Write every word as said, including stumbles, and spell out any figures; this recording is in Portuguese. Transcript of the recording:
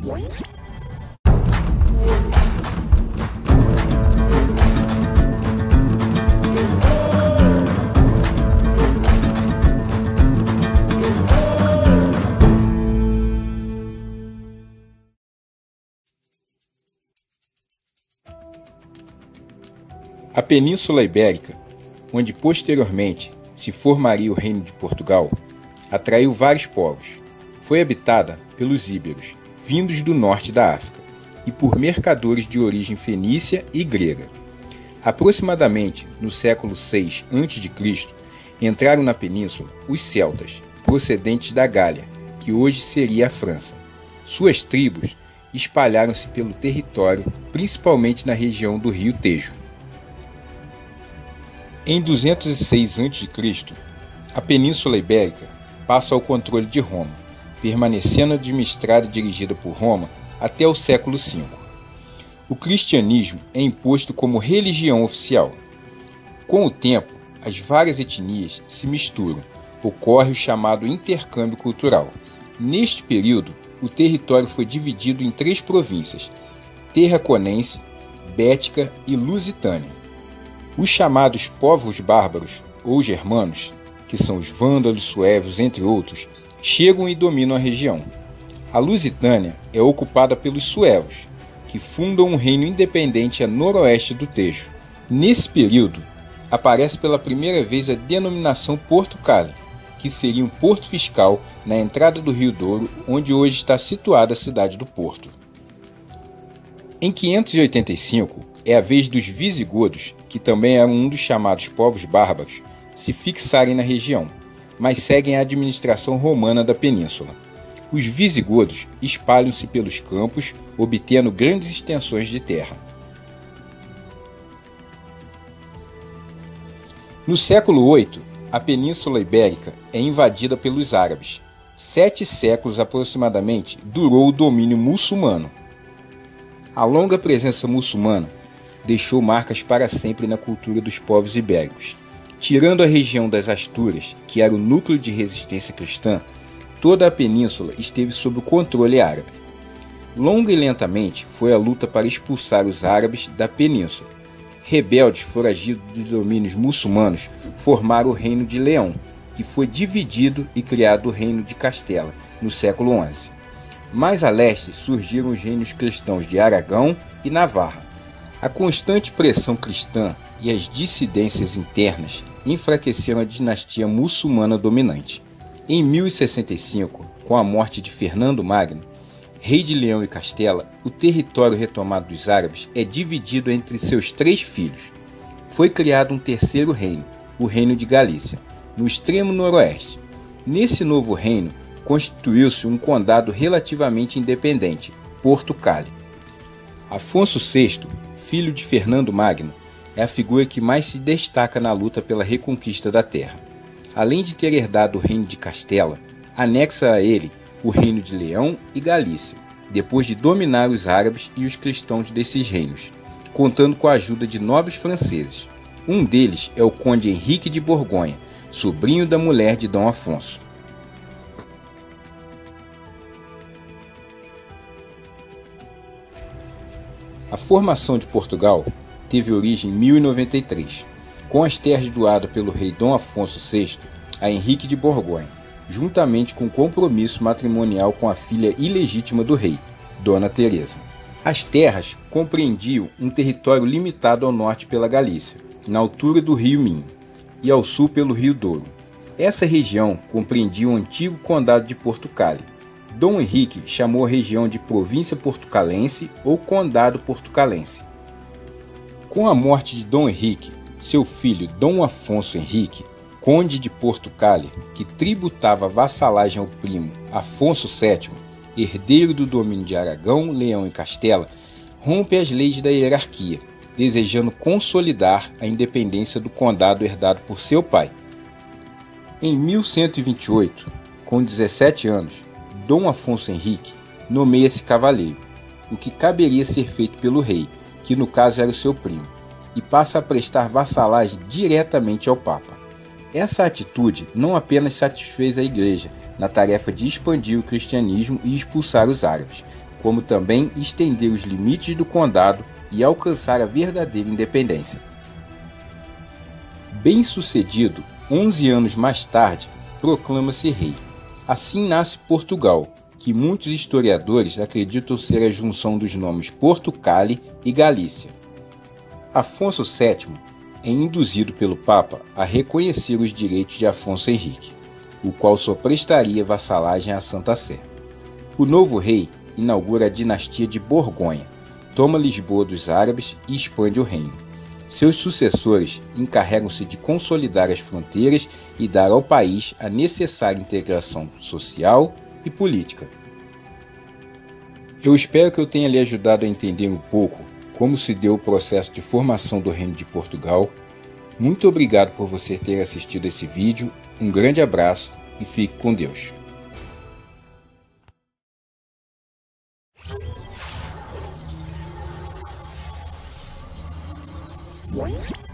A Península Ibérica, onde posteriormente se formaria o Reino de Portugal, atraiu vários povos. Foi habitada pelos íberos, vindos do norte da África, e por mercadores de origem fenícia e grega. Aproximadamente no século seis antes de Cristo, entraram na península os celtas, procedentes da Gália, que hoje seria a França. Suas tribos espalharam-se pelo território, principalmente na região do rio Tejo. Em duzentos e seis antes de Cristo, a Península Ibérica passa ao controle de Roma, permanecendo administrada e dirigida por Roma até o século cinco. O cristianismo é imposto como religião oficial. Com o tempo, as várias etnias se misturam, ocorre o chamado intercâmbio cultural. Neste período, o território foi dividido em três províncias: Tarraconense, Bética e Lusitânia. Os chamados povos bárbaros ou germanos, que são os vândalos, suevos, entre outros, chegam e dominam a região. A Lusitânia é ocupada pelos suevos, que fundam um reino independente a noroeste do Tejo. Nesse período, aparece pela primeira vez a denominação Porto Cale, que seria um porto fiscal na entrada do Rio Douro, onde hoje está situada a cidade do Porto. Em quinhentos e oitenta e cinco, é a vez dos visigodos, que também eram um dos chamados povos bárbaros, se fixarem na região, mas seguem a administração romana da península. Os visigodos espalham-se pelos campos, obtendo grandes extensões de terra. No século oito, a Península Ibérica é invadida pelos árabes. Sete séculos aproximadamente durou o domínio muçulmano. A longa presença muçulmana deixou marcas para sempre na cultura dos povos ibéricos. Tirando a região das Astúrias, que era o núcleo de resistência cristã, toda a península esteve sob o controle árabe. Longa e lentamente foi a luta para expulsar os árabes da península. Rebeldes foragidos de domínios muçulmanos formaram o Reino de Leão, que foi dividido e criado o Reino de Castela, no século onze. Mais a leste surgiram os reinos cristãos de Aragão e Navarra. A constante pressão cristã e as dissidências internas enfraqueceram a dinastia muçulmana dominante. Em mil e sessenta e cinco, com a morte de Fernando Magno, rei de Leão e Castela, o território retomado dos árabes é dividido entre seus três filhos. Foi criado um terceiro reino, o Reino de Galícia, no extremo noroeste. Nesse novo reino, constituiu-se um condado relativamente independente, Porto Cale. Afonso sexto, filho de Fernando Magno, é a figura que mais se destaca na luta pela reconquista da terra. Além de ter herdado o reino de Castela, anexa a ele o reino de Leão e Galícia, depois de dominar os árabes e os cristãos desses reinos, contando com a ajuda de nobres franceses. Um deles é o conde Henrique de Borgonha, sobrinho da mulher de Dom Afonso. A formação de Portugal teve origem em mil e noventa e três, com as terras doadas pelo rei Dom Afonso sexto a Henrique de Borgonha, juntamente com o compromisso matrimonial com a filha ilegítima do rei, Dona Teresa. As terras compreendiam um território limitado ao norte pela Galícia, na altura do rio Minho, e ao sul pelo rio Douro. Essa região compreendia o antigo condado de Porto Cale. Dom Henrique chamou a região de Província Portucalense ou Condado Portucalense. Com a morte de Dom Henrique, seu filho Dom Afonso Henrique, conde de Porto Cale, que tributava vassalagem ao primo Afonso sétimo, herdeiro do domínio de Aragão, Leão e Castela, rompe as leis da hierarquia, desejando consolidar a independência do condado herdado por seu pai. Em mil cento e vinte e oito, com dezessete anos, Dom Afonso Henrique nomeia-se cavaleiro, o que caberia ser feito pelo rei, que no caso era o seu primo, e passa a prestar vassalagem diretamente ao Papa. Essa atitude não apenas satisfez a Igreja na tarefa de expandir o cristianismo e expulsar os árabes, como também estender os limites do condado e alcançar a verdadeira independência. Bem-sucedido, onze anos mais tarde, proclama-se rei. Assim nasce Portugal, que muitos historiadores acreditam ser a junção dos nomes Portucale e Galícia. Afonso sétimo é induzido pelo Papa a reconhecer os direitos de Afonso Henrique, o qual só prestaria vassalagem à Santa Sé. O novo rei inaugura a dinastia de Borgonha, toma Lisboa dos árabes e expande o reino. Seus sucessores encarregam-se de consolidar as fronteiras e dar ao país a necessária integração social e política. Eu espero que eu tenha lhe ajudado a entender um pouco como se deu o processo de formação do Reino de Portugal. Muito obrigado por você ter assistido esse vídeo, um grande abraço e fique com Deus. What?